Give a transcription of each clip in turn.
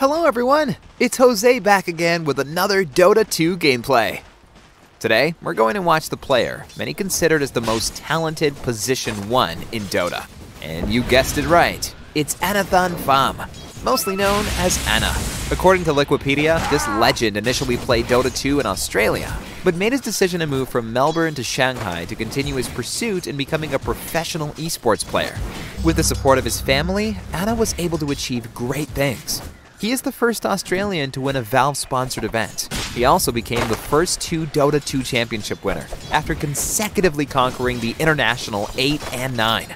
Hello everyone, it's Jose back again with another Dota 2 gameplay. Today, we're going to watch the player, many considered as the most talented position 1 in Dota. And you guessed it right, it's Anathan Pham, mostly known as Ana. According to Wikipedia, this legend initially played Dota 2 in Australia, but made his decision to move from Melbourne to Shanghai to continue his pursuit in becoming a professional esports player. With the support of his family, Ana was able to achieve great things. He is the first Australian to win a Valve-sponsored event. He also became the first 2 Dota 2 championship winner, after consecutively conquering the international 8 and 9.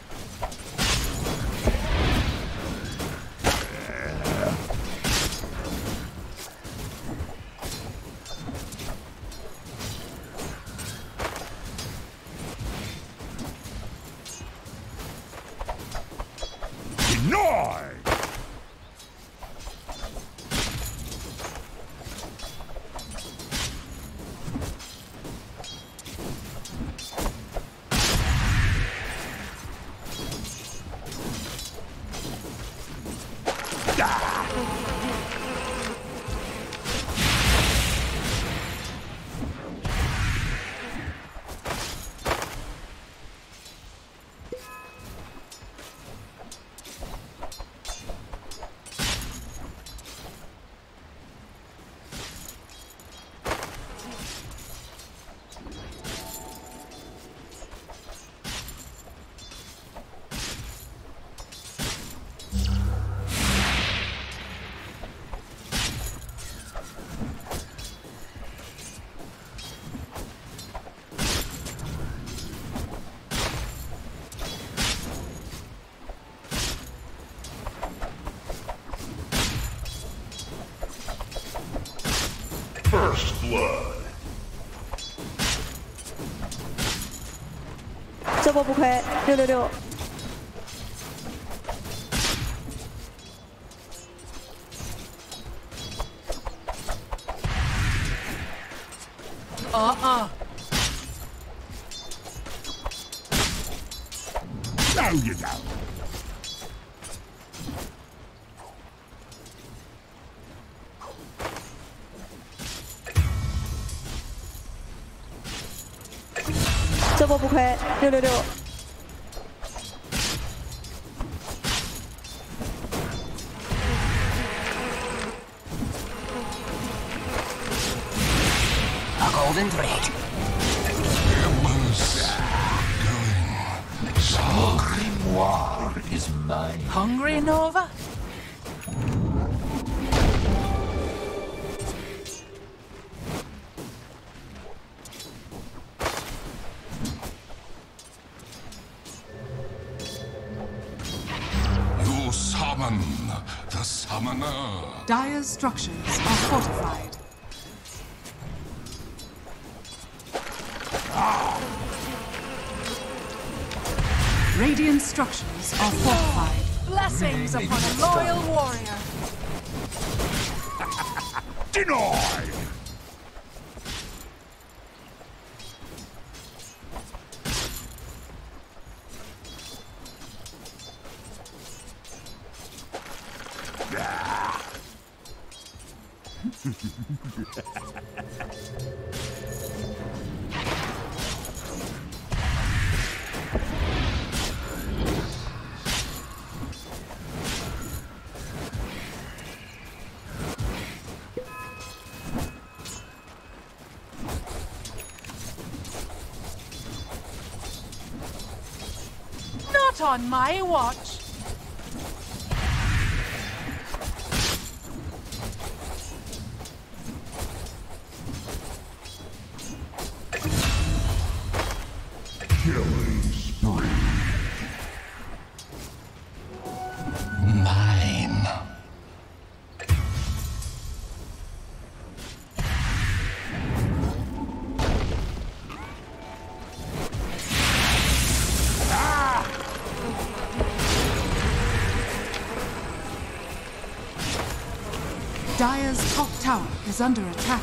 First blood. 这波不亏，666。 Now you go. 这波不亏，666。 A golden thread. Grimoire is mine. Hungry, Nova? You summon the summoner. Dire's structures are fortified. Radiant structures are fortified. Blessings upon a loyal warrior. Denied. Not on my watch. Killing spree. Mine. Dire's top tower is under attack.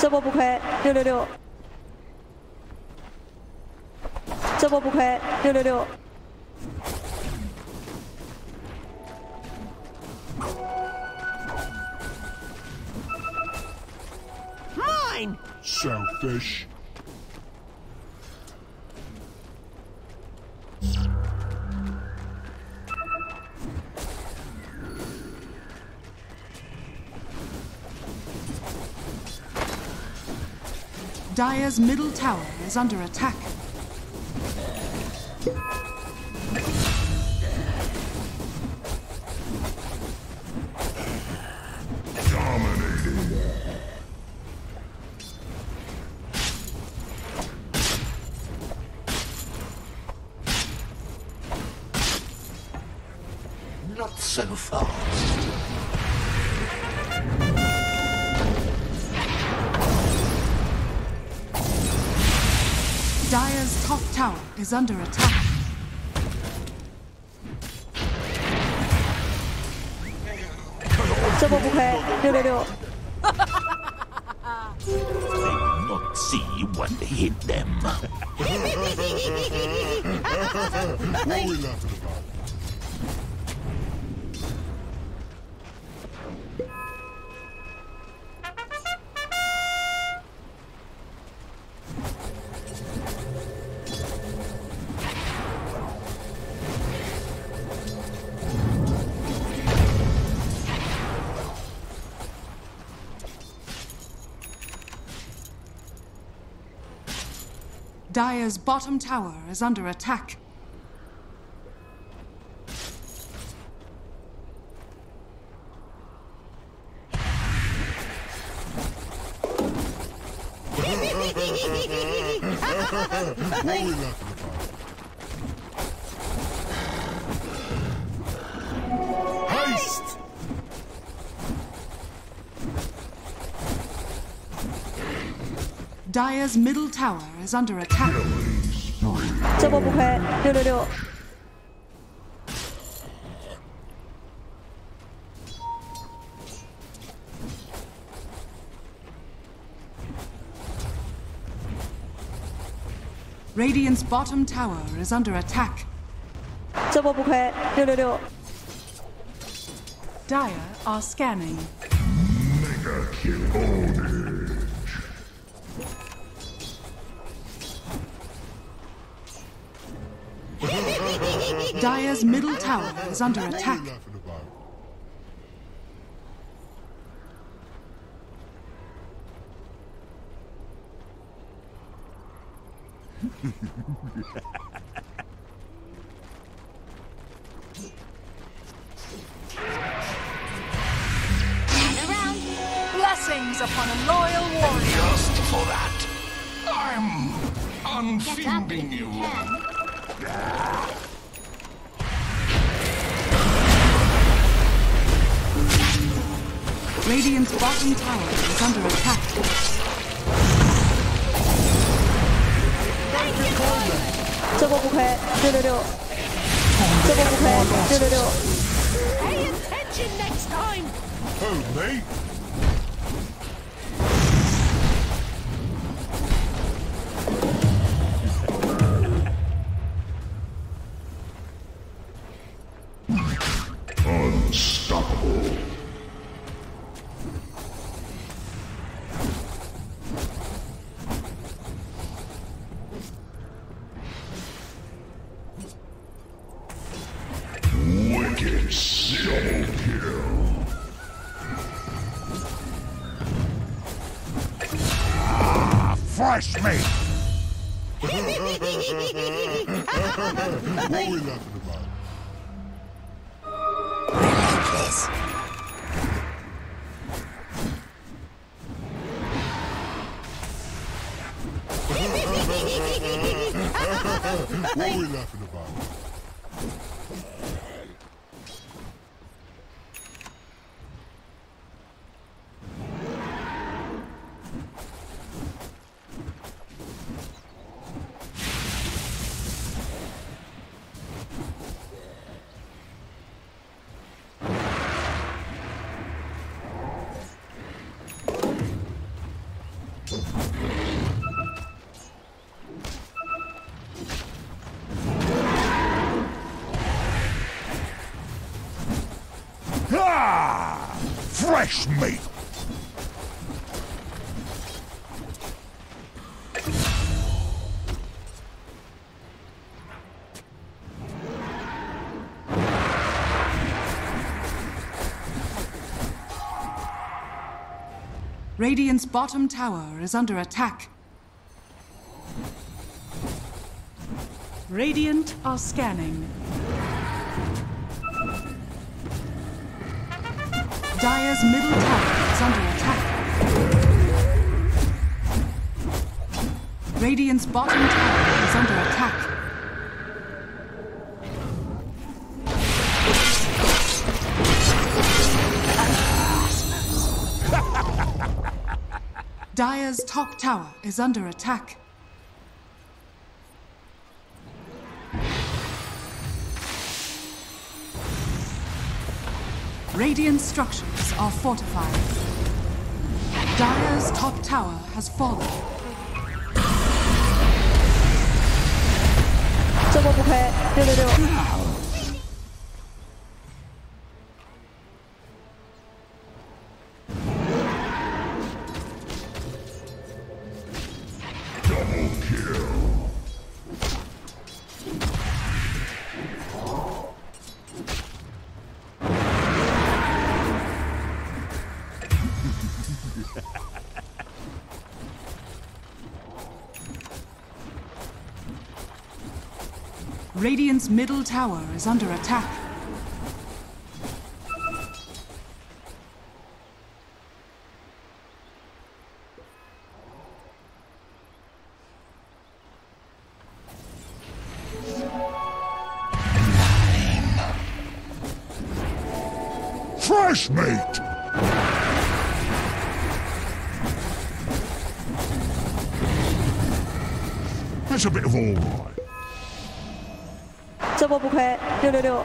这波不亏，666。这波不亏，666。 Selfish. Dire's middle tower is under attack. Dominating. Not so fast. Dire's top tower is under attack. 这波不亏，666。 They will not see what hit them. What are we laughing about? Dire's bottom tower is under attack. What are we laughing about? Haste! Dire's middle tower is under attack. 这波不亏，666。 Radiant's bottom tower is under attack. 这波不亏，666。 Dire are scanning. Mega kill. Dire's middle tower is under What are attack. we laughing about? Blessings upon a loyal warrior. Just for that, I'm unfeeding you. Radiant's bottom tower is under attack. 这波不亏，666。这波不亏，666。 Pay attention next time. Who, me? Unstoppable. Wicked double kill. Fresh meat. What are we laughing about? What are we laughing about? Fresh meat! Radiant's bottom tower is under attack. Radiant are scanning. Dire's middle tower is under attack. Radiant's bottom tower is under attack. Dire's top tower is under attack. Radiant structures are fortified. Dire's top tower has fallen. 这波不亏，666。 Radiant's middle tower is under attack. Fresh meat! That's a bit of all right. 这波不亏，666。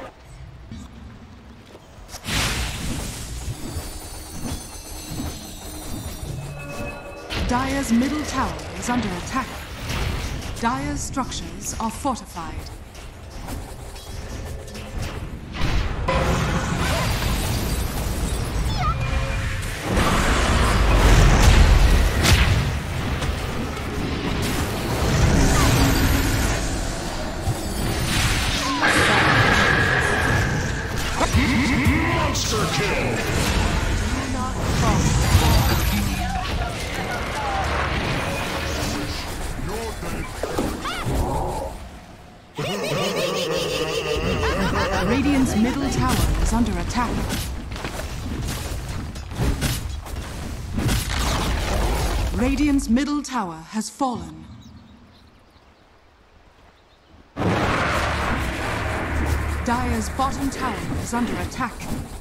Dire's middle tower is under attack. Dire's structures are fortified. Monster kill! Radiant's middle tower is under attack. Radiant's middle tower has fallen. Dire's bottom tower is under attack.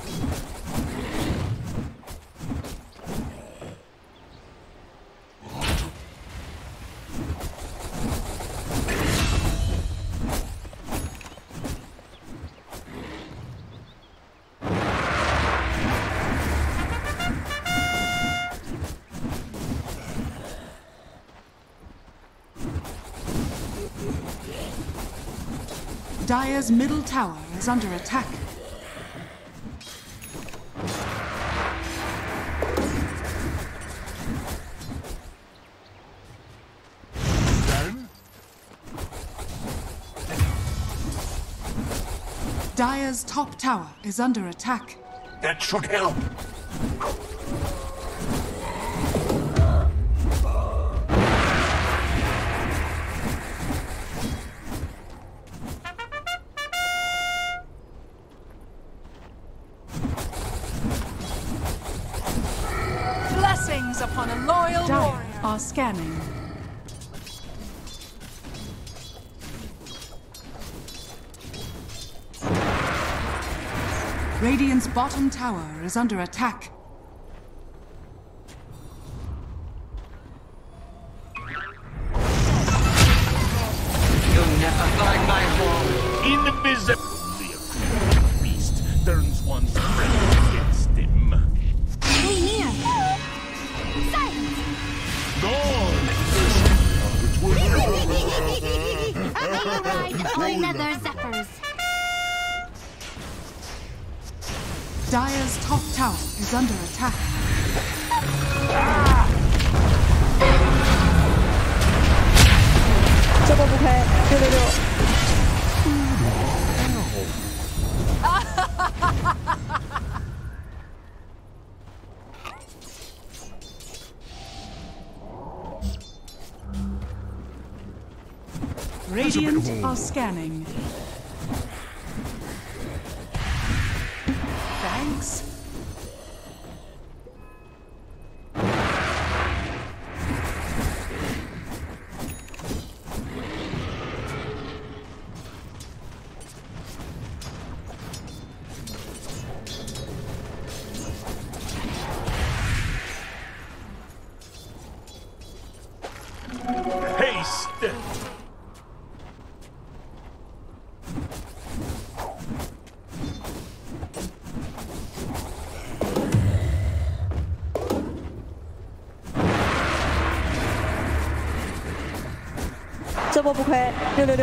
Dire's middle tower is under attack. Dire's top tower is under attack. That should help. Blessings upon a loyal Dire warrior. are scanning. Radiant's bottom tower is under attack. You'll never find my home. Invisible! The beast turns one's friend against him. Stay near. Silence. Gone! A ride for another Zephyrs. Dire's top tower is under attack. 저거 부패. Radiant are scanning. Thanks. Haste! 저거 부패.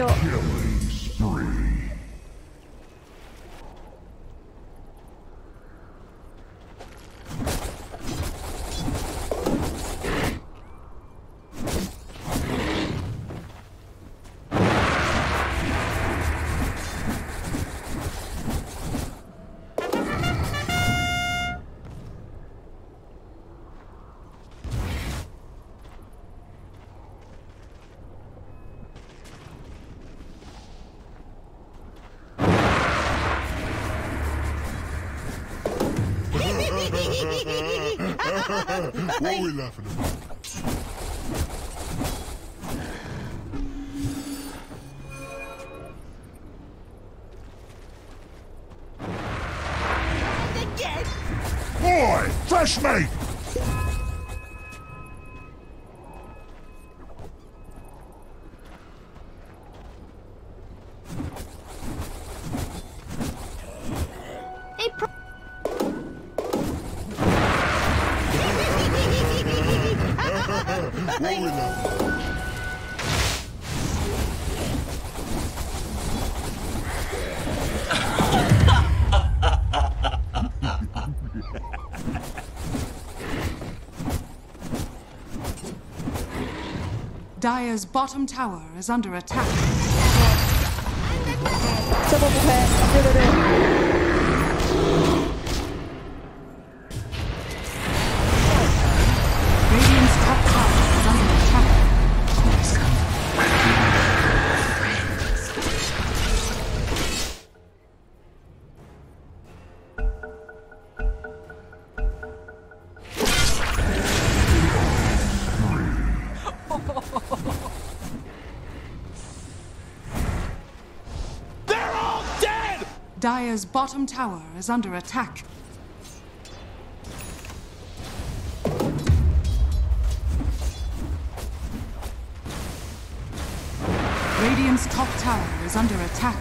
What are we laughing about? Boy, fresh meat! What are we laughing about? Dire's bottom tower is under attack. 저거 부패. Radiant's top tower is under attack. They're all dead! Dire's bottom tower is under attack. Radiant's top tower is under attack.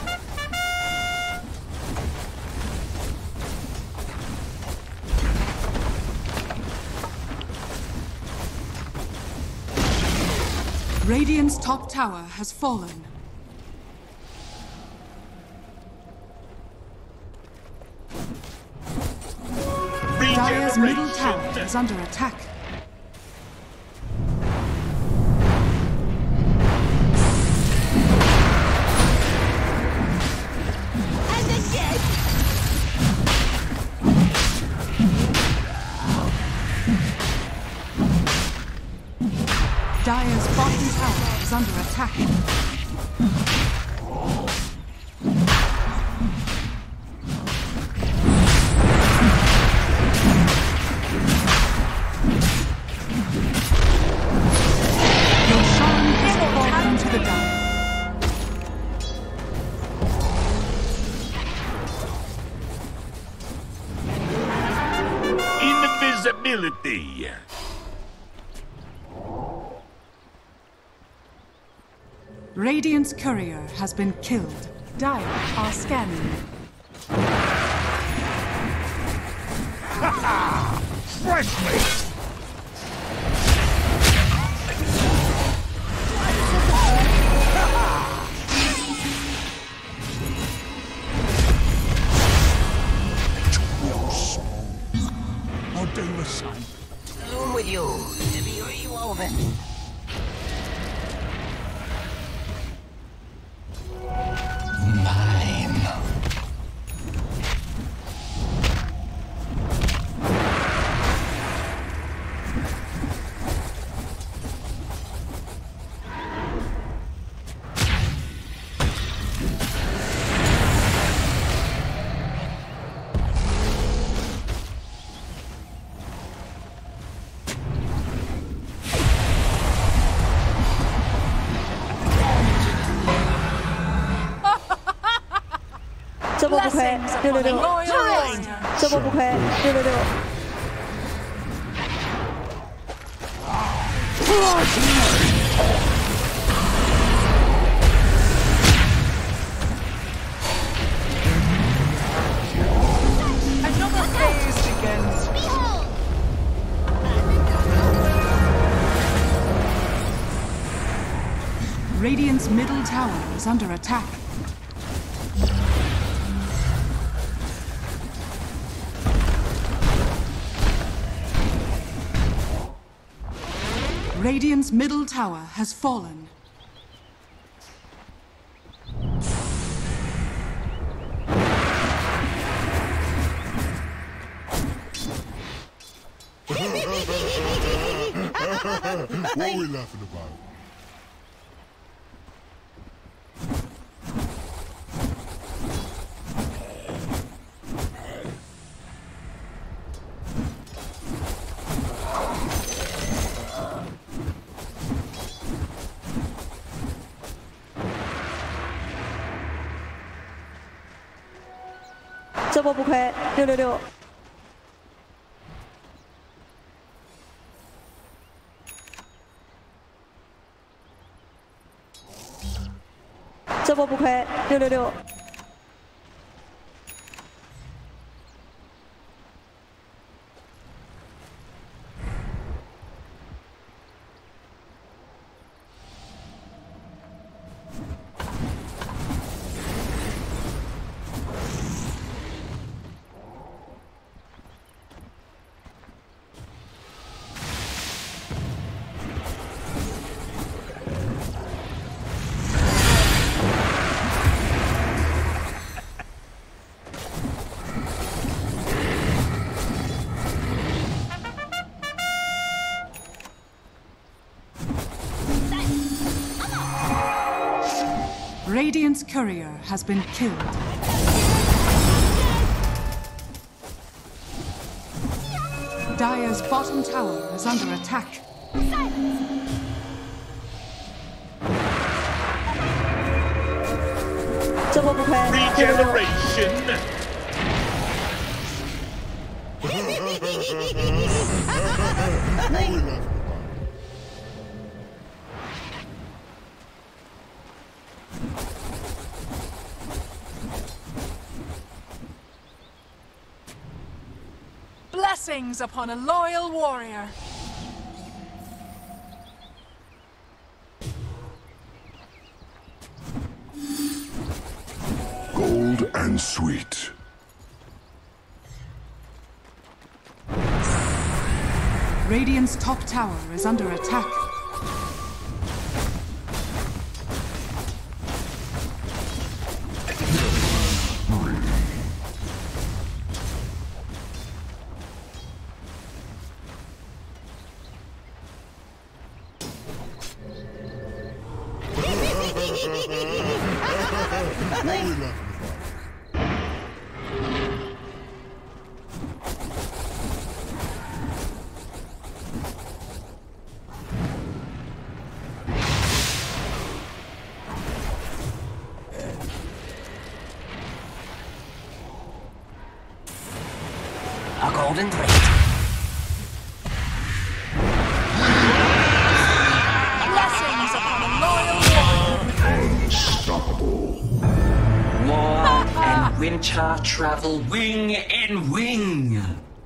Radiant's top tower has fallen. Dire's middle tower is under attack. Dire's bottom tower is under attack. Your shrine has fallen to the Dire. Invisibility! Radiant's courier has been killed. Dire are scanning. Fresh meat! 这波不亏， Blessings 六 upon 六 a 六， loyal warrior. 这波不亏，六六六。 Another phase begins. Radiant's middle tower is under attack. Radiant's middle tower has fallen. What are we laughing about? 这波不亏，六六六。这波不亏，六六六。 Radiant's courier has been killed. Dire's bottom tower is under attack. Regeneration. What are we laughing about? Blessings upon a loyal warrior. Gold and sweet. Radiant's top tower is under attack. What are we laughing about? A golden thread. Blessings upon a loyal warrior. Unstoppable. War and winter travel wing in wing.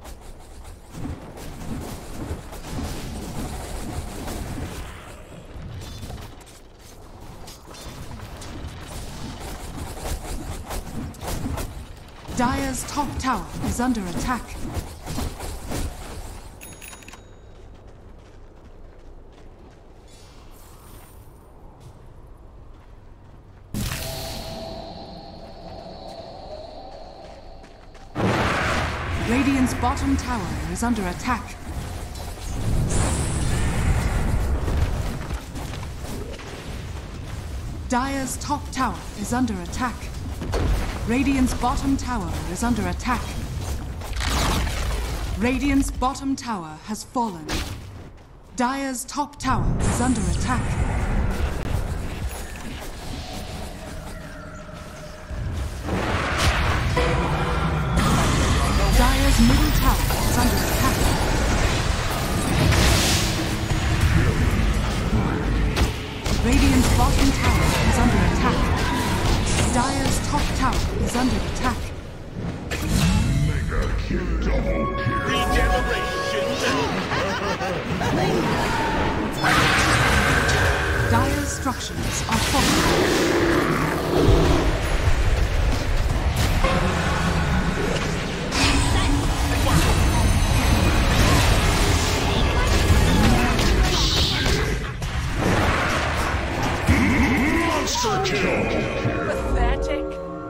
Dire's top tower is under attack. Radiant's bottom tower is under attack. Dire's top tower is under attack. Radiant's bottom tower is under attack. Radiant's bottom tower has fallen. Dire's top tower is under attack. Radiant's bottom tower is under attack. Dire's top tower is under attack. Mega kill. Double kill. Regeneration. Dire's structures are fortified. Monster kill. Pathetic.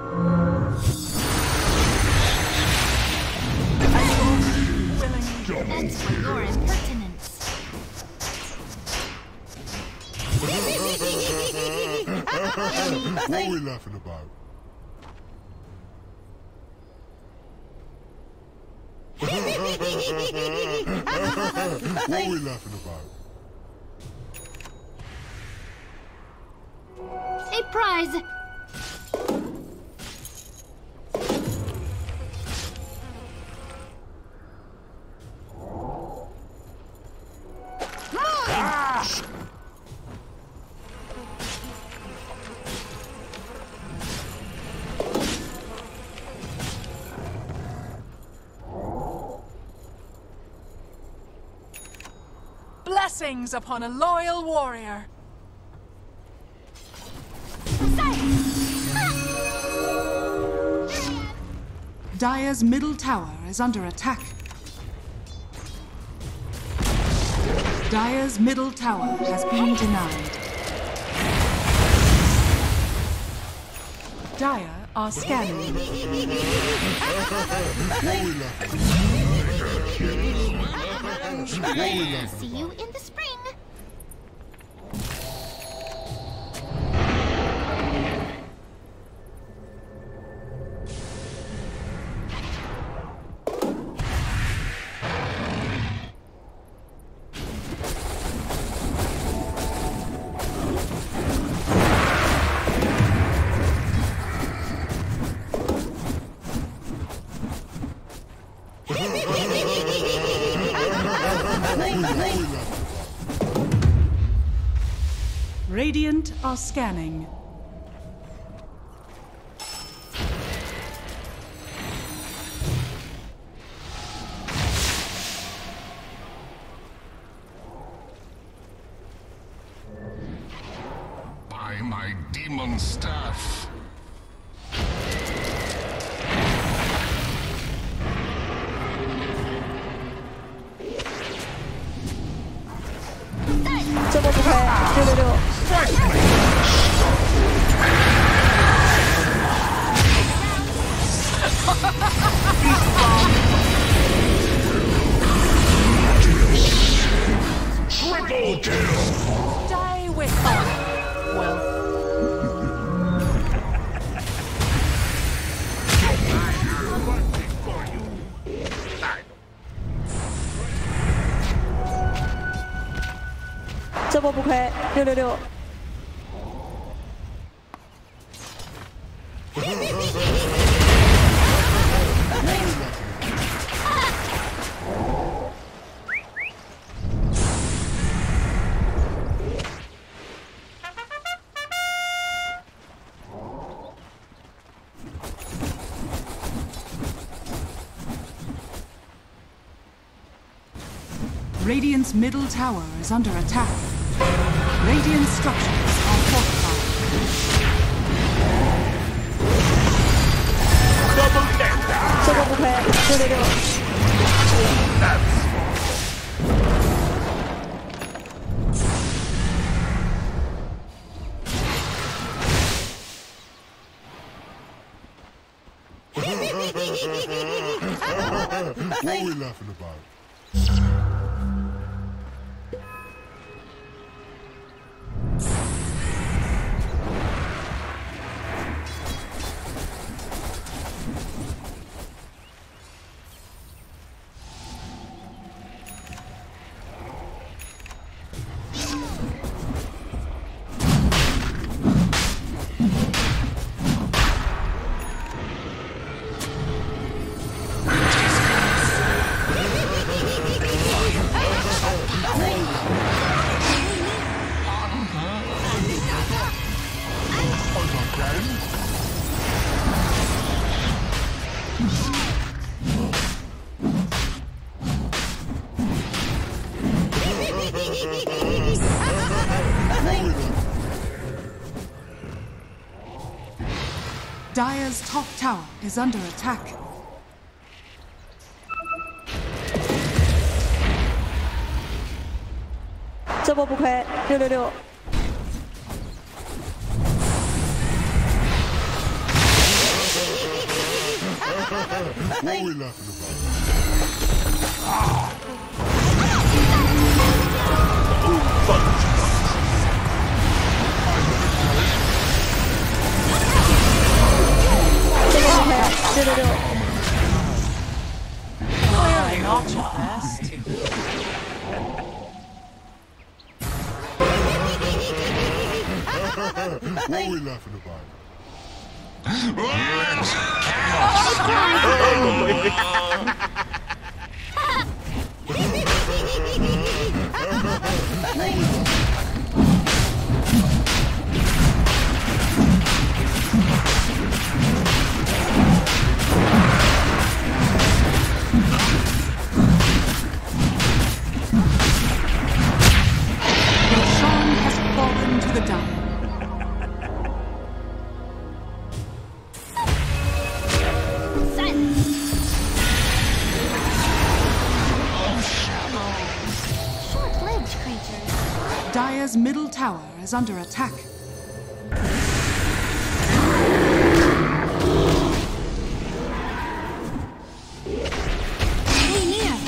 Double For your impertinence. What are we laughing about? What are we laughing about? A prize. Blessings upon a loyal warrior. Dire's middle tower is under attack. Dire's middle tower has been denied. Dire are scanning. See you in the spring. Radiant are scanning. By my demon staff. 저거 보고 르르르. Triple kill. Die with well. 저거 보고 르르르. Radiant's middle tower is under attack. Radiant structures are fortified. 저거 보고 르르르. What are we laughing about? Dire's top tower is under attack. 这波不亏，666。 What are we laughing about? Clearly not your best. What are we laughing about? Sean has fallen to the Dire. Silence. Short-lived creatures. Dire's middle tower is under attack. Stay near.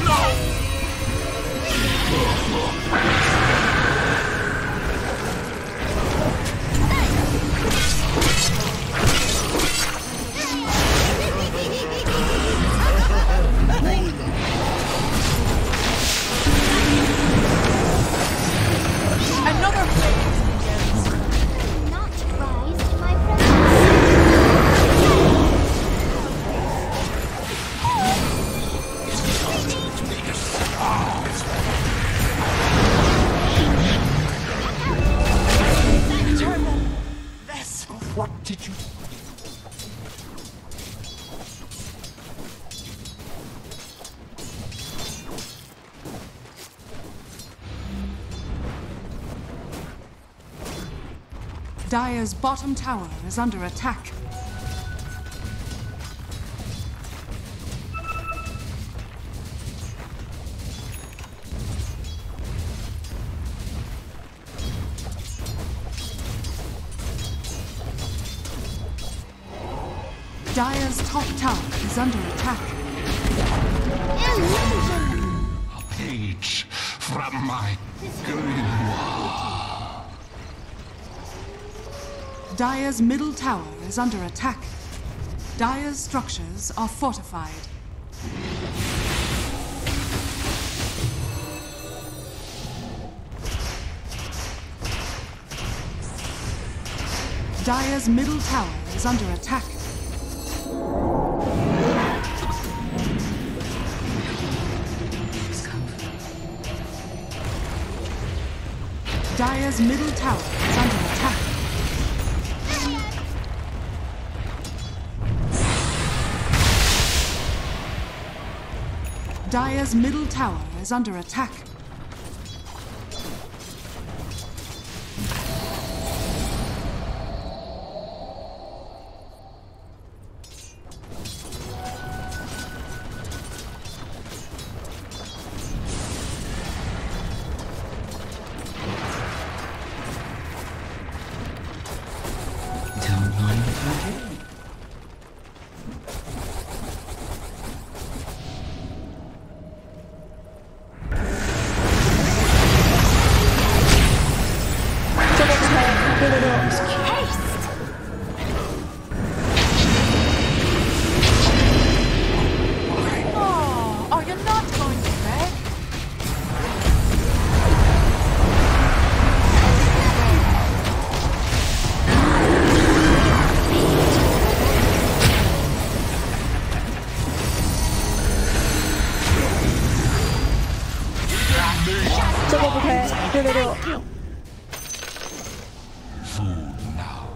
Another flame begins. Not rise to my presence. Determine this. What did you... Dire's bottom tower is under attack. Dire's top tower is under attack. Illusion. A page from my Dire's middle tower is under attack. Dire's structures are fortified. Dire's middle tower is under attack. Dire's middle tower is under attack. Dire's middle tower is under attack. Don't mind if I do. Oh, are you not going to beg? food now.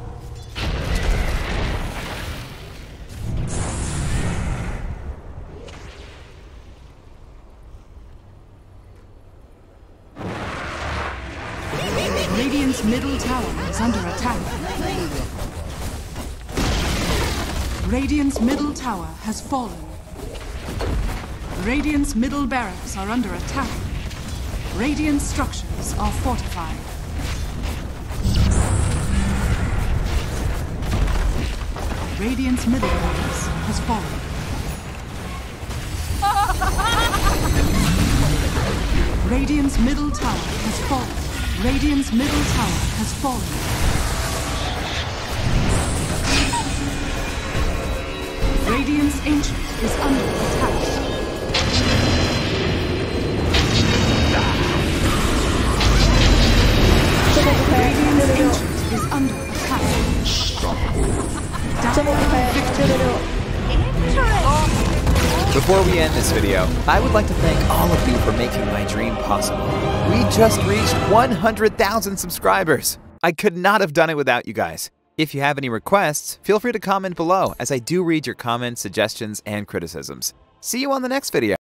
Radiant's middle tower is under attack. Radiant's middle tower has fallen. Radiant's middle barracks are under attack. Radiant structures are fortified. Radiant's middle barracks has fallen. Radiant's middle tower has fallen. Radiant's middle tower has fallen. Radiant's ancient is under attack. Radiant's ancient is under attack. Before we end this video, I would like to thank all of you for making my dream possible. We just reached 100,000 subscribers. I could not have done it without you guys. If you have any requests, feel free to comment below, as I do read your comments, suggestions, and criticisms. See you on the next video.